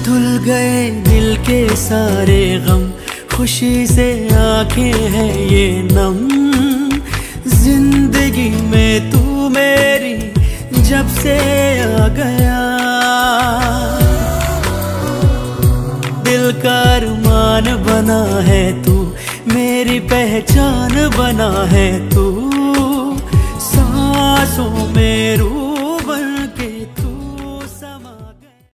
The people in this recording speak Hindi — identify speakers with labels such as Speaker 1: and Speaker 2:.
Speaker 1: धुल गए दिल के सारे गम, खुशी से आंखें हैं ये नम। जिंदगी में तू मेरी जब से आ गया, दिल का अरमान बना है तू, मेरी पहचान बना है तू।